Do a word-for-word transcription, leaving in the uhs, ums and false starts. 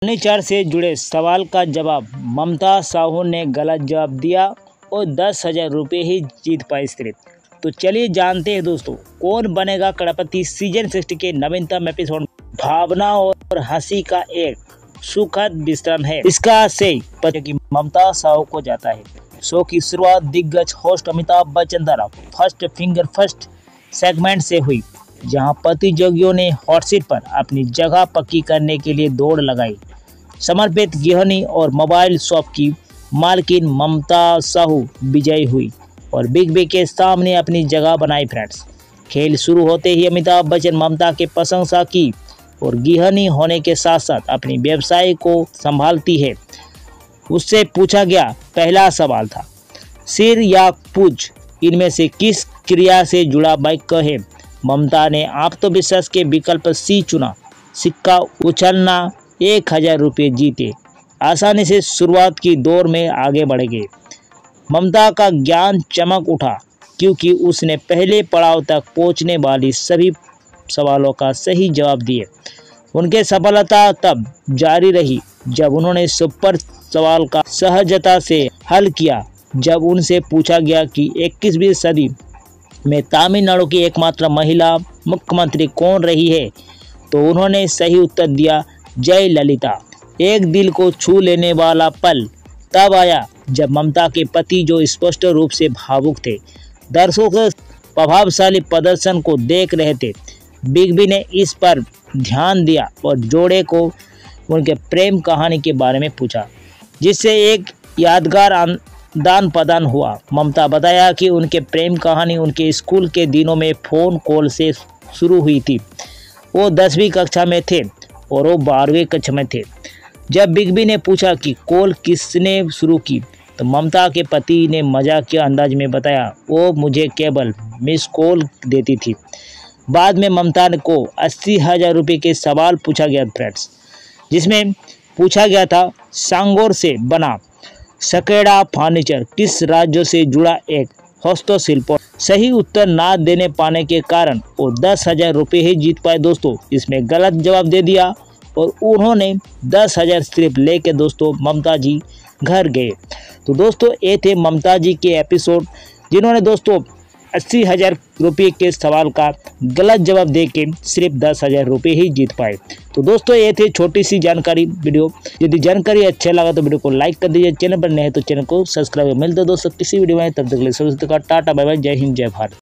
Furniture से जुड़े सवाल का जवाब ममता साहू ने गलत जवाब दिया और दस हजार रुपये ही जीत पाई सिर्फ। तो चलिए जानते हैं दोस्तों, कौन बनेगा करोड़पति सीजन सिक्स के नवीनतम एपिसोड। भावना और हंसी का एक सुखद विश्राम है, इसका श्रेय पति की ममता साहू को जाता है। शो की शुरुआत दिग्गज होस्ट अमिताभ बच्चन द्वारा फर्स्ट फिंगर फर्स्ट सेगमेंट से हुई, जहां प्रतियोगियों ने हॉट सीट पर अपनी जगह पक्की करने के लिए दौड़ लगाई। समर्पित गृहिणी और मोबाइल शॉप की मालकिन ममता साहू विजयी हुई और बिग बी के सामने अपनी जगह बनाई। फ्रेंड्स, खेल शुरू होते ही अमिताभ बच्चन ममता की प्रशंसा की और गृहिणी होने के साथ साथ अपनी व्यवसाय को संभालती है। उससे पूछा गया पहला सवाल था, सिर या पूंछ, इनमें से किस क्रिया से जुड़ा वाक्य है। ममता ने आत्मविश्वास के विकल्प सी चुना। सिक्का उछलना, एक हजार रुपये जीते। आसानी से शुरुआत की दौर में आगे बढ़ गए। ममता का ज्ञान चमक उठा क्योंकि उसने पहले पड़ाव तक पहुंचने वाली सभी सवालों का सही जवाब दिए। उनके सफलता तब जारी रही जब उन्होंने सुपर सवाल का सहजता से हल किया। जब उनसे पूछा गया कि इक्कीसवीं सदी में तमिलनाडु की एकमात्र महिला मुख्यमंत्री कौन रही है, तो उन्होंने सही उत्तर दिया, जयललिता। एक दिल को छू लेने वाला पल तब आया जब ममता के पति, जो स्पष्ट रूप से भावुक थे, दर्शकों के प्रभावशाली प्रदर्शन को देख रहे थे। बिग बी ने इस पर ध्यान दिया और जोड़े को उनके प्रेम कहानी के बारे में पूछा, जिससे एक यादगार आदान प्रदान हुआ। ममता बताया कि उनके प्रेम कहानी उनके स्कूल के दिनों में फ़ोन कॉल से शुरू हुई थी। वो दसवीं कक्षा में थे और वो बारहवीं कक्षा में थे। जब बिग बी ने पूछा कि कॉल किसने शुरू की, तो ममता के पति ने मजाक के अंदाज में बताया, वो मुझे केवल मिस कॉल देती थी। बाद में ममता को अस्सी हजार रुपये के सवाल पूछा गया फ्रेंड्स, जिसमें पूछा गया था, सांगोर से बना सकेड़ा फर्नीचर किस राज्य से जुड़ा एक हस्तशिल्प। सही उत्तर ना देने पाने के कारण वो दस हजार रुपये ही जीत पाए दोस्तों। इसमें गलत जवाब दे दिया और उन्होंने दस हजार सिर्फ लेके दोस्तों ममता जी घर गए। तो दोस्तों, ये थे ममता जी के एपिसोड, जिन्होंने दोस्तों अस्सी हजार रुपये के सवाल का गलत जवाब दे के सिर्फ दस हजार रुपये ही जीत पाए। तो दोस्तों, ये थे छोटी सी जानकारी वीडियो। यदि जानकारी अच्छा लगा तो वीडियो को लाइक कर दीजिए। चैनल पर नए हैं तो चैनल को सब्सक्राइब। मिलते दोस्तों किसी वीडियो में, तब तक के लिए टाटा बाय बाय, जय हिंद जय भारत।